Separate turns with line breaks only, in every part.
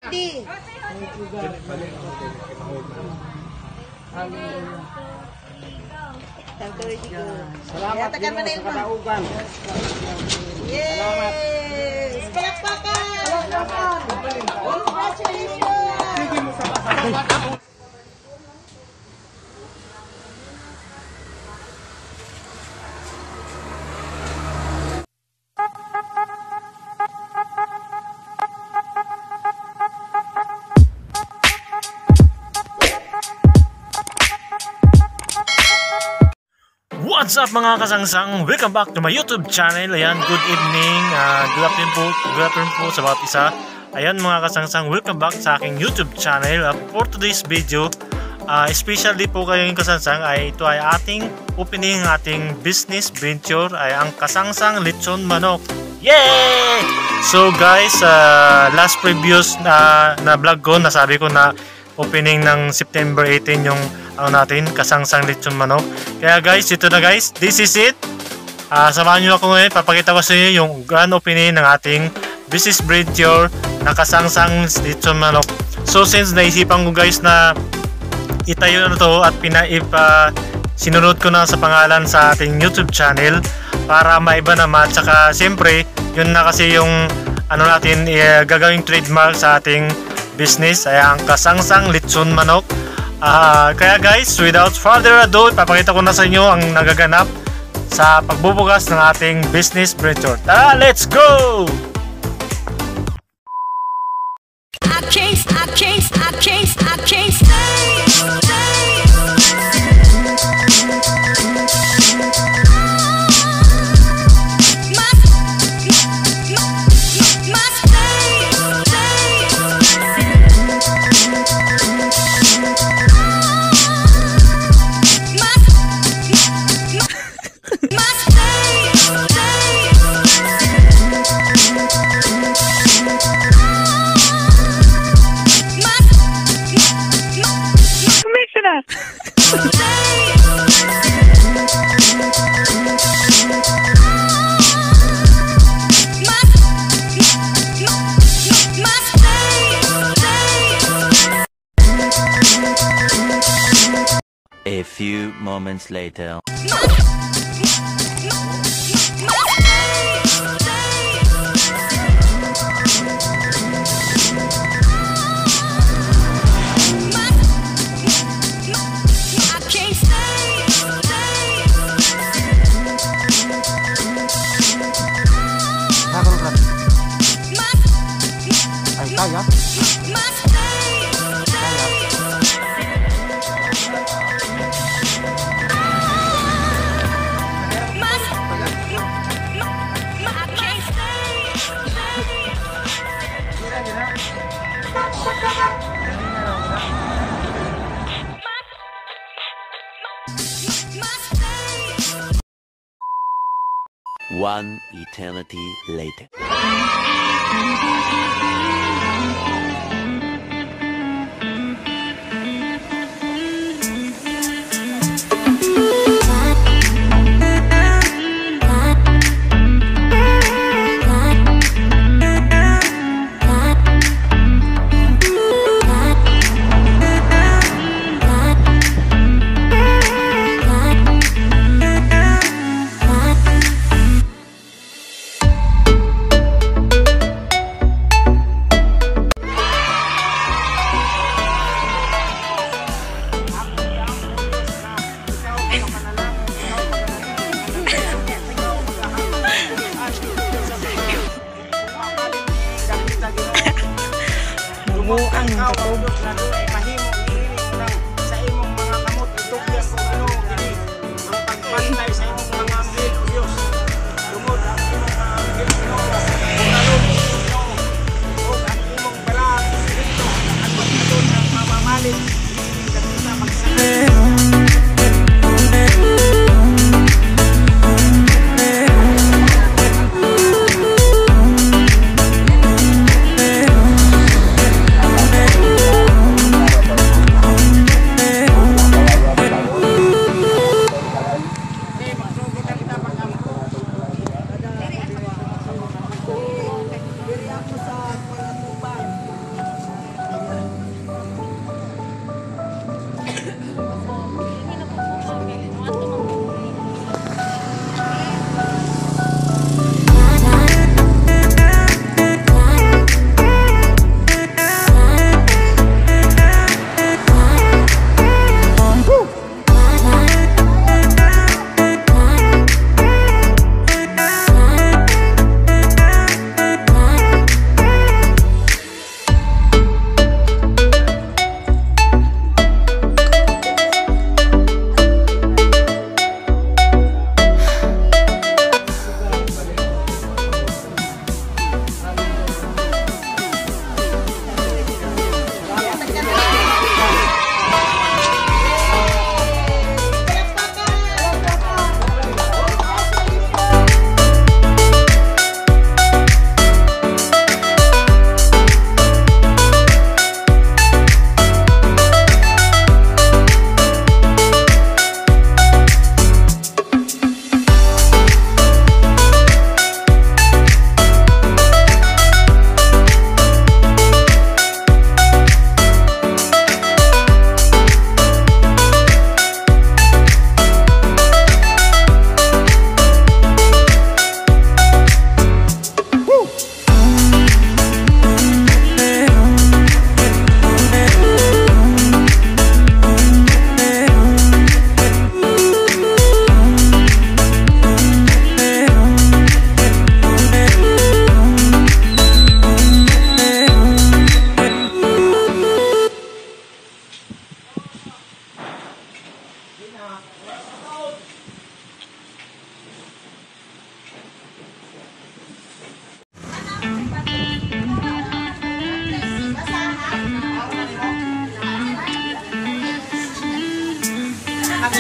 Di.
Salamat din sa kadaugan.
Yes! Palakpakan! Congratulations!
What's up mga kasangsang? Welcome back to my YouTube channel. Ayan, good evening, good afternoon po sa bawat isa. Ayan mga kasangsang, welcome back sa aking YouTube channel. For today's video, especially po kayong kasangsang, ito ay ating opening, ating business venture ay ang Kasangsang Lechon Manok. Yay! So guys, last previous na vlog ko, nasabi ko na opening ng September 18 yung natin, Kasangsang Lechon Manok. Kaya guys, ito na guys, this is it. Samahan nyo ako ngayon, papakita ko sa inyo yung grand opening ng ating business venture na Kasangsang Lechon Manok. So since naisipan ko guys na itayo na to at sinunod ko na sa pangalan sa ating YouTube channel para maiba naman, tsaka siyempre yun na kasi yung natin gagawing trademark sa ating business ay ang Kasangsang Lechon Manok. Kaya guys, without further ado, papakita ko na sa inyo ang nagaganap sa pagbubukas ng ating business venture. Tara, let's go!
I can't stay.
A few moments later. One eternity later.
Ang kaulog na doon ay mahimong inilig sa imong mga kamot itugyan kung ano ini ang pagbantay sa imong mga anghel o Diyos. Tungod ang imong mga anghel o ang imong balang espiritu at pagkatun ng mamamalit hindi ka kita magsalit.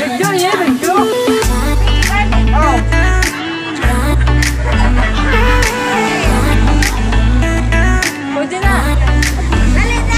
Pwede na. Dali na.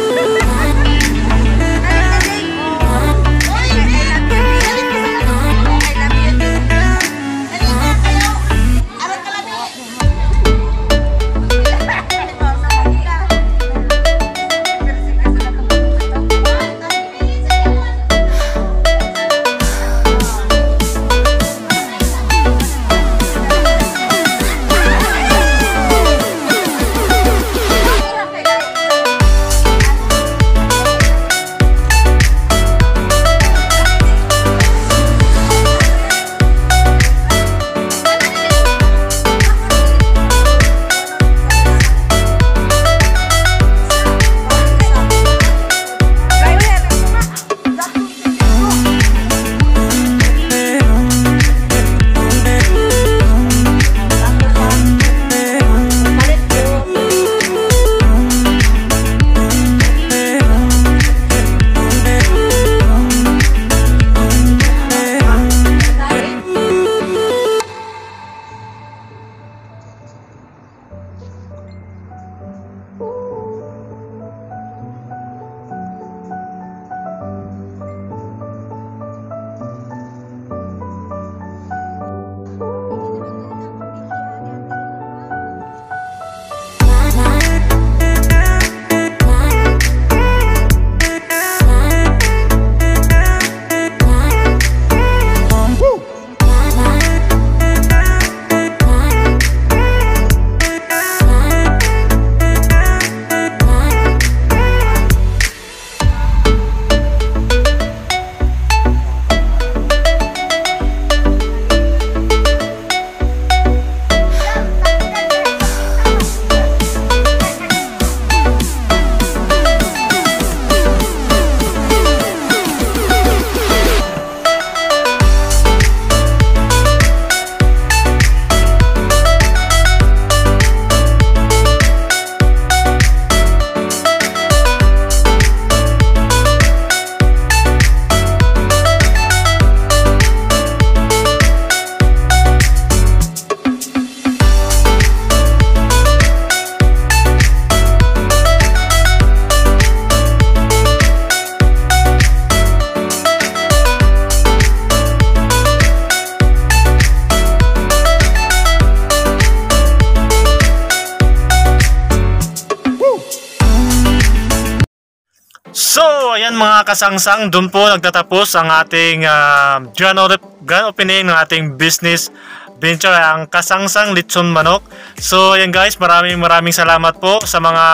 So, ayan mga kasangsang, doon po nagtatapos ang ating grand opening ng ating business venture, ang Kasangsang Lechon Manok. So, ayan guys, maraming salamat po sa mga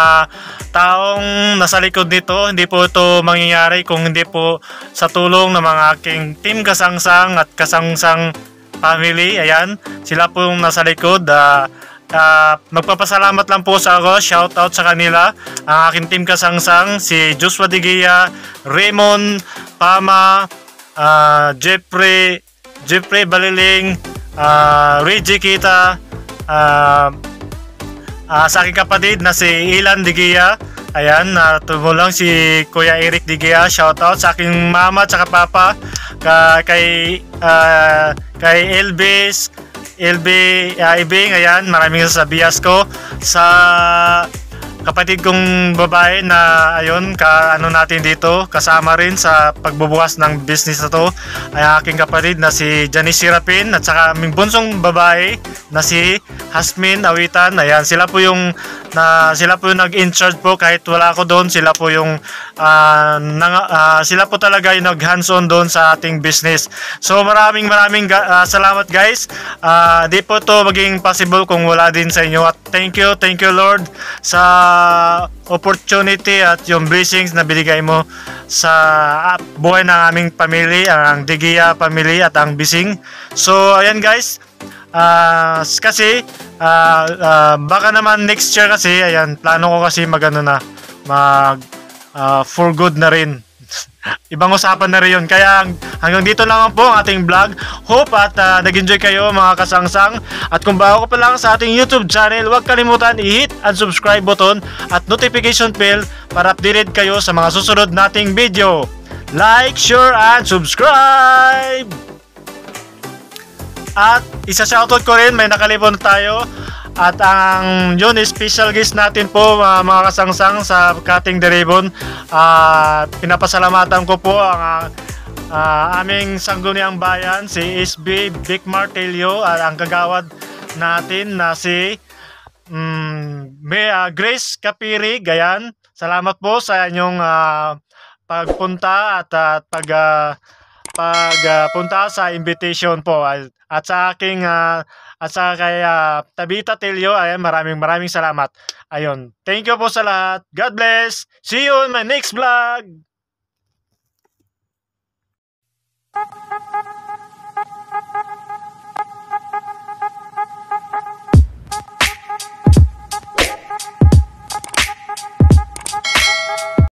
taong nasa likod nito. Hindi po ito mangyayari kung hindi po sa tulong ng mga aking team Kasangsang at Kasangsang family. Ayan, sila po yung nasa likod. Magpapasalamat lang po sa ako, shout out sa kanila, ang aking team Kasangsang, si Joshua Digia, Raymond Pama, Jeffrey Baliling, Reggie Kita, sa aking kapatid na si Ilan Digia. Ayan, tumulong si Kuya Eric Digia, shout out sa aking mama at papa, kay Elvis Ibing. Ayan, maraming sasabias ko sa kapatid kong babae na ayun, natin dito, kasama rin sa pagbubukas ng business na to, ay aking kapatid na si Janice Sirapin at saka aming bunsong babae na si Hasmin Awitan. Ayan, sila po yung nag-in-charge po kahit wala ako doon. Sila po yung sila po talaga yung nag-hands-on doon sa ating business. So maraming salamat guys. Di po to maging possible kung wala din sa inyo, at thank you Lord sa opportunity at yung blessings na binigay mo sa buhay ng aming family, ang Digia family at ang Bising. So ayan guys, kasi baka naman next year kasi, ayan, plano ko kasi mag for good na rin. Ibang usapan na rin yun. Kaya hanggang dito lang po ang ating vlog. Hope at nag-enjoy kayo mga kasangsang. At kung bago ka pa lang sa ating YouTube channel, huwag kalimutan i-hit ang subscribe button at notification bell para updated kayo sa mga susunod nating video. like, share, and subscribe! At isa-shoutout ko rin, may nakalipon tayo. At ang yun, special guest natin po mga kasangsang sa Cutting the Ribbon. Pinapasalamatan ko po ang aming sangguniang bayan, si SB Vic Martelio, at ang kagawad natin na si Grace Kapirig. Ayan, salamat po sa inyong pagpunta at pagpunta sa invitation po, at sa aking at sa kay Tabita Telio. Ayan, maraming salamat. Ayun, thank you po sa lahat. God bless. See you in my next vlog.